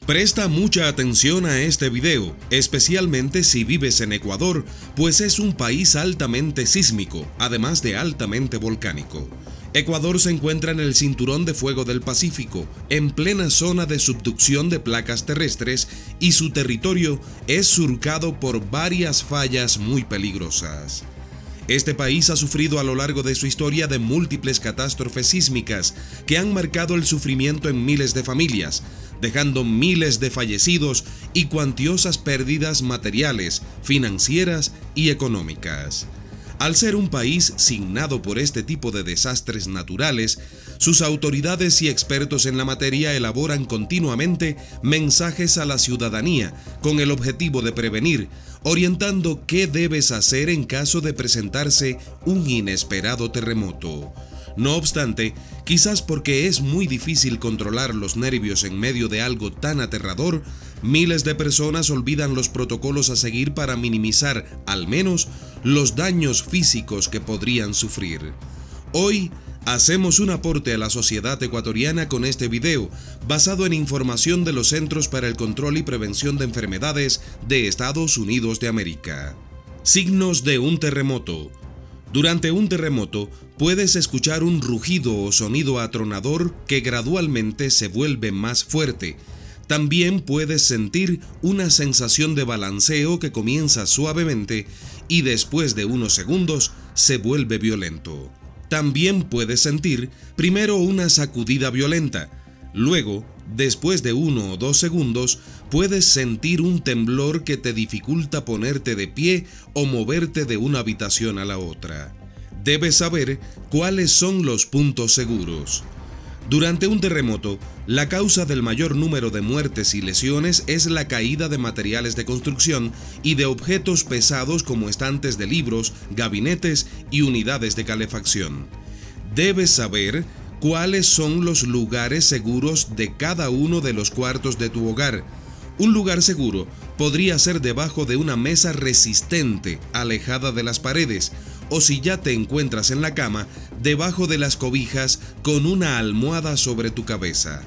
Presta mucha atención a este video, especialmente si vives en Ecuador, pues es un país altamente sísmico, además de altamente volcánico. Ecuador se encuentra en el cinturón de fuego del Pacífico, en plena zona de subducción de placas terrestres, y su territorio es surcado por varias fallas muy peligrosas. Este país ha sufrido a lo largo de su historia de múltiples catástrofes sísmicas que han marcado el sufrimiento en miles de familias, dejando miles de fallecidos y cuantiosas pérdidas materiales, financieras y económicas. Al ser un país signado por este tipo de desastres naturales, sus autoridades y expertos en la materia elaboran continuamente mensajes a la ciudadanía con el objetivo de prevenir, orientando qué debes hacer en caso de presentarse un inesperado terremoto. No obstante, quizás porque es muy difícil controlar los nervios en medio de algo tan aterrador, miles de personas olvidan los protocolos a seguir para minimizar, al menos, los daños físicos que podrían sufrir. Hoy, hacemos un aporte a la sociedad ecuatoriana con este video, basado en información de los Centros para el Control y Prevención de Enfermedades de Estados Unidos de América. Signos de un terremoto. Durante un terremoto, puedes escuchar un rugido o sonido atronador que gradualmente se vuelve más fuerte. También puedes sentir una sensación de balanceo que comienza suavemente y después de unos segundos se vuelve violento. También puedes sentir primero una sacudida violenta. Luego, después de 1 o 2 segundos, puedes sentir un temblor que te dificulta ponerte de pie o moverte de una habitación a la otra. Debes saber cuáles son los puntos seguros. Durante un terremoto, la causa del mayor número de muertes y lesiones es la caída de materiales de construcción y de objetos pesados como estantes de libros, gabinetes y unidades de calefacción. Debes saber cuáles son los lugares seguros de cada uno de los cuartos de tu hogar. Un lugar seguro podría ser debajo de una mesa resistente, alejada de las paredes, o si ya te encuentras en la cama, debajo de las cobijas con una almohada sobre tu cabeza.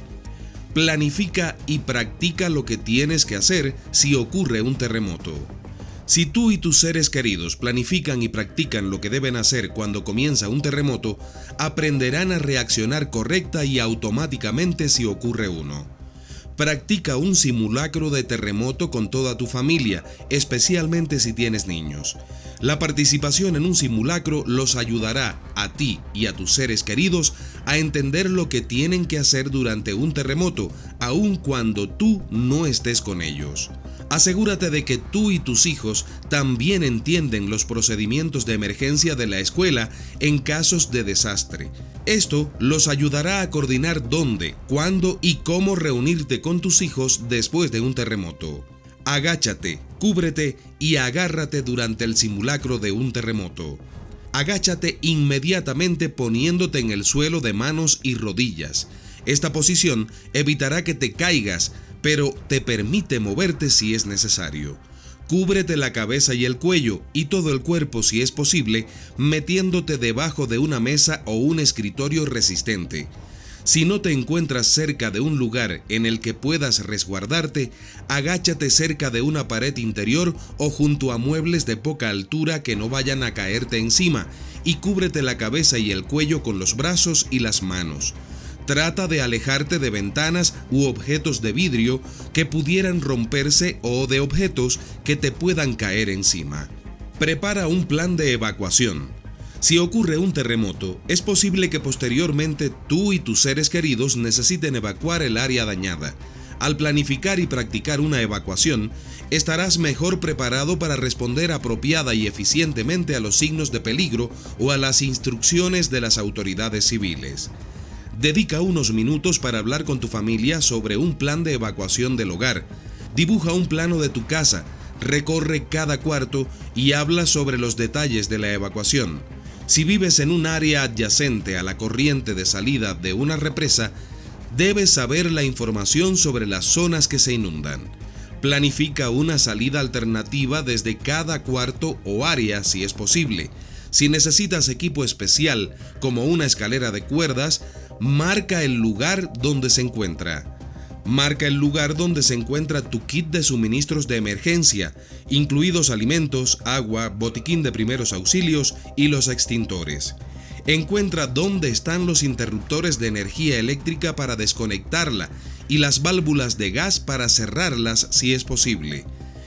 Planifica y practica lo que tienes que hacer si ocurre un terremoto. Si tú y tus seres queridos planifican y practican lo que deben hacer cuando comienza un terremoto, aprenderán a reaccionar correcta y automáticamente si ocurre uno. Practica un simulacro de terremoto con toda tu familia, especialmente si tienes niños. La participación en un simulacro los ayudará a ti y a tus seres queridos a entender lo que tienen que hacer durante un terremoto, aun cuando tú no estés con ellos. Asegúrate de que tú y tus hijos también entienden los procedimientos de emergencia de la escuela en casos de desastre. Esto los ayudará a coordinar dónde, cuándo y cómo reunirte con tus hijos después de un terremoto. Agáchate, cúbrete y agárrate durante el simulacro de un terremoto. Agáchate inmediatamente poniéndote en el suelo de manos y rodillas. Esta posición evitará que te caigas, pero te permite moverte si es necesario. Cúbrete la cabeza y el cuello y todo el cuerpo si es posible, metiéndote debajo de una mesa o un escritorio resistente. Si no te encuentras cerca de un lugar en el que puedas resguardarte, agáchate cerca de una pared interior o junto a muebles de poca altura que no vayan a caerte encima, y cúbrete la cabeza y el cuello con los brazos y las manos. Trata de alejarte de ventanas u objetos de vidrio que pudieran romperse o de objetos que te puedan caer encima. Prepara un plan de evacuación. Si ocurre un terremoto, es posible que posteriormente tú y tus seres queridos necesiten evacuar el área dañada. Al planificar y practicar una evacuación, estarás mejor preparado para responder apropiada y eficientemente a los signos de peligro o a las instrucciones de las autoridades civiles. Dedica unos minutos para hablar con tu familia sobre un plan de evacuación del hogar. Dibuja un plano de tu casa, recorre cada cuarto y habla sobre los detalles de la evacuación. Si vives en un área adyacente a la corriente de salida de una represa, debes saber la información sobre las zonas que se inundan. Planifica una salida alternativa desde cada cuarto o área si es posible. Si necesitas equipo especial, como una escalera de cuerdas, marca el lugar donde se encuentra. Marca el lugar donde se encuentra tu kit de suministros de emergencia, incluidos alimentos, agua, botiquín de primeros auxilios y los extintores. Encuentra dónde están los interruptores de energía eléctrica para desconectarla y las válvulas de gas para cerrarlas si es posible.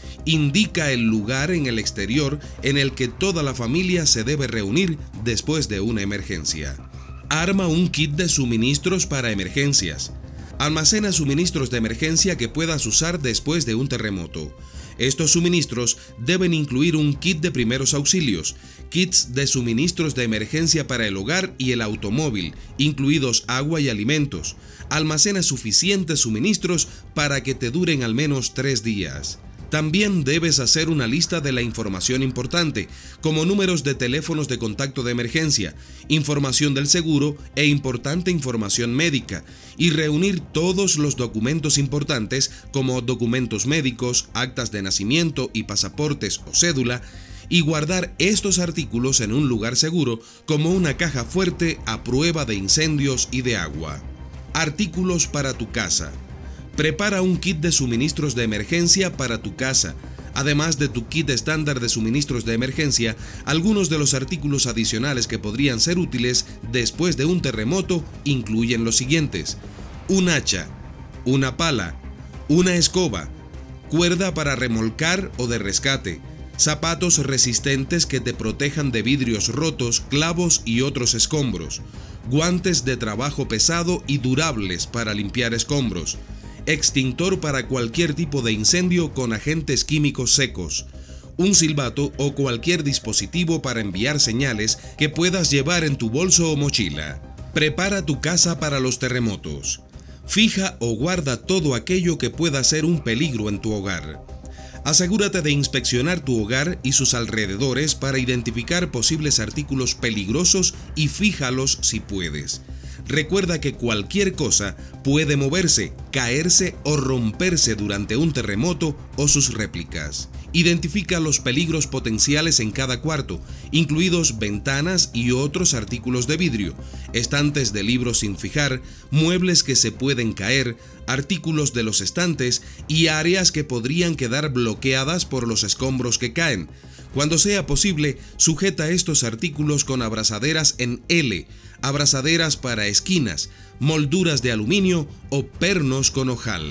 Indica el lugar en el exterior en el que toda la familia se debe reunir después de una emergencia. Arma un kit de suministros para emergencias. Almacena suministros de emergencia que puedas usar después de un terremoto. Estos suministros deben incluir un kit de primeros auxilios, kits de suministros de emergencia para el hogar y el automóvil, incluidos agua y alimentos. Almacena suficientes suministros para que te duren al menos 3 días. También debes hacer una lista de la información importante, como números de teléfonos de contacto de emergencia, información del seguro e importante información médica, y reunir todos los documentos importantes como documentos médicos, actas de nacimiento y pasaportes o cédula, y guardar estos artículos en un lugar seguro como una caja fuerte a prueba de incendios y de agua. Artículos para tu casa. Prepara un kit de suministros de emergencia para tu casa. Además de tu kit estándar de suministros de emergencia, algunos de los artículos adicionales que podrían ser útiles después de un terremoto incluyen los siguientes: un hacha, una pala, una escoba, cuerda para remolcar o de rescate, zapatos resistentes que te protejan de vidrios rotos, clavos y otros escombros, guantes de trabajo pesado y durables para limpiar escombros, extintor para cualquier tipo de incendio con agentes químicos secos, un silbato o cualquier dispositivo para enviar señales que puedas llevar en tu bolso o mochila. Prepara tu casa para los terremotos. Fija o guarda todo aquello que pueda ser un peligro en tu hogar. Asegúrate de inspeccionar tu hogar y sus alrededores para identificar posibles artículos peligrosos y fíjalos si puedes. Recuerda que cualquier cosa puede moverse, caerse o romperse durante un terremoto o sus réplicas. Identifica los peligros potenciales en cada cuarto, incluidos ventanas y otros artículos de vidrio, estantes de libros sin fijar, muebles que se pueden caer, artículos de los estantes y áreas que podrían quedar bloqueadas por los escombros que caen. Cuando sea posible, sujeta estos artículos con abrazaderas en L, abrazaderas para esquinas, molduras de aluminio o pernos con ojal.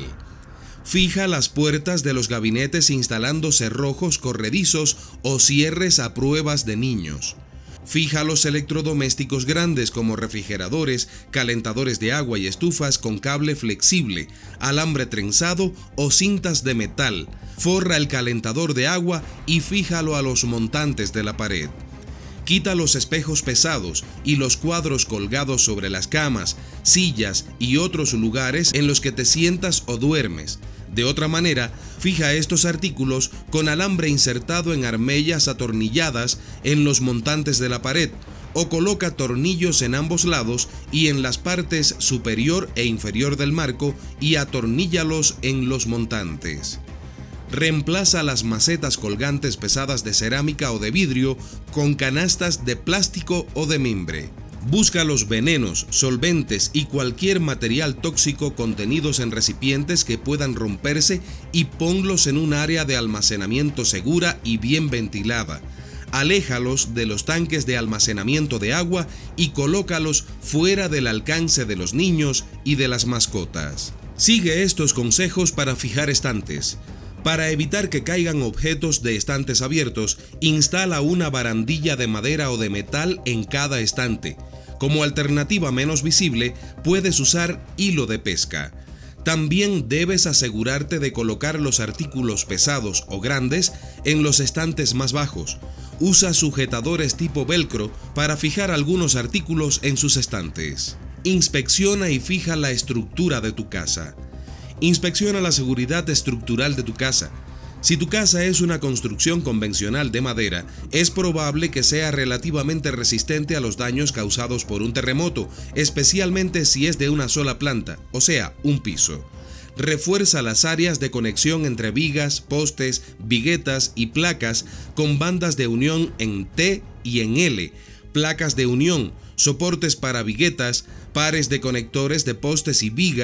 Fija las puertas de los gabinetes instalando cerrojos corredizos o cierres a pruebas de niños. Fija los electrodomésticos grandes como refrigeradores, calentadores de agua y estufas con cable flexible, alambre trenzado o cintas de metal. Forra el calentador de agua y fíjalo a los montantes de la pared. Quita los espejos pesados y los cuadros colgados sobre las camas, sillas y otros lugares en los que te sientas o duermes. De otra manera, fija estos artículos con alambre insertado en armellas atornilladas en los montantes de la pared, o coloca tornillos en ambos lados y en las partes superior e inferior del marco y atorníllalos en los montantes. Reemplaza las macetas colgantes pesadas de cerámica o de vidrio con canastas de plástico o de mimbre. Busca los venenos, solventes y cualquier material tóxico contenidos en recipientes que puedan romperse y ponlos en un área de almacenamiento segura y bien ventilada. Aléjalos de los tanques de almacenamiento de agua y colócalos fuera del alcance de los niños y de las mascotas. Sigue estos consejos para fijar estantes. Para evitar que caigan objetos de estantes abiertos, instala una barandilla de madera o de metal en cada estante. Como alternativa menos visible, puedes usar hilo de pesca. También debes asegurarte de colocar los artículos pesados o grandes en los estantes más bajos. Usa sujetadores tipo velcro para fijar algunos artículos en sus estantes. Inspecciona y fija la estructura de tu casa. Inspecciona la seguridad estructural de tu casa. Si tu casa es una construcción convencional de madera, es probable que sea relativamente resistente a los daños causados por un terremoto, especialmente si es de una sola planta, o sea, un piso. Refuerza las áreas de conexión entre vigas, postes, viguetas y placas con bandas de unión en T y en L, placas de unión, soportes para viguetas, pares de conectores de postes y vigas,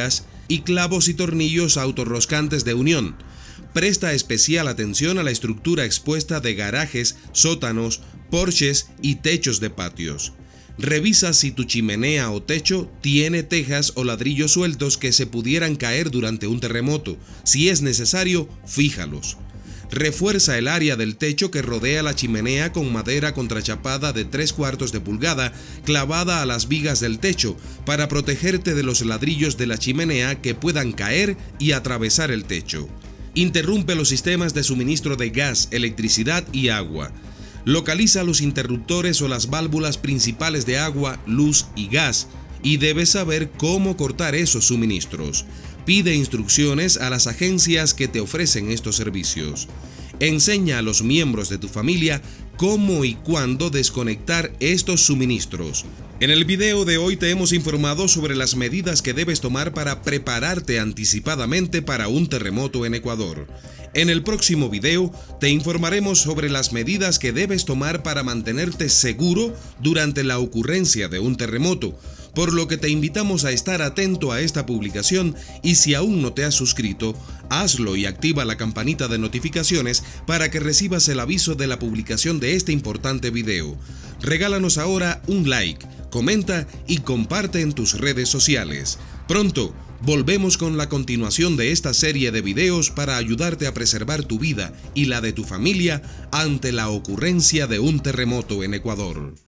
y clavos y tornillos autorroscantes de unión. Presta especial atención a la estructura expuesta de garajes, sótanos, porches y techos de patios. Revisa si tu chimenea o techo tiene tejas o ladrillos sueltos que se pudieran caer durante un terremoto. Si es necesario, fíjalos. Refuerza el área del techo que rodea la chimenea con madera contrachapada de 3/4 de pulgada clavada a las vigas del techo para protegerte de los ladrillos de la chimenea que puedan caer y atravesar el techo. Interrumpe los sistemas de suministro de gas, electricidad y agua. Localiza los interruptores o las válvulas principales de agua, luz y gas, y debes saber cómo cortar esos suministros. Pide instrucciones a las agencias que te ofrecen estos servicios. Enseña a los miembros de tu familia cómo y cuándo desconectar estos suministros. En el video de hoy te hemos informado sobre las medidas que debes tomar para prepararte anticipadamente para un terremoto en Ecuador. En el próximo video te informaremos sobre las medidas que debes tomar para mantenerte seguro durante la ocurrencia de un terremoto, por lo que te invitamos a estar atento a esta publicación y si aún no te has suscrito, hazlo y activa la campanita de notificaciones para que recibas el aviso de la publicación de este importante video. Regálanos ahora un like, comenta y comparte en tus redes sociales. Pronto volvemos con la continuación de esta serie de videos para ayudarte a preservar tu vida y la de tu familia ante la ocurrencia de un terremoto en Ecuador.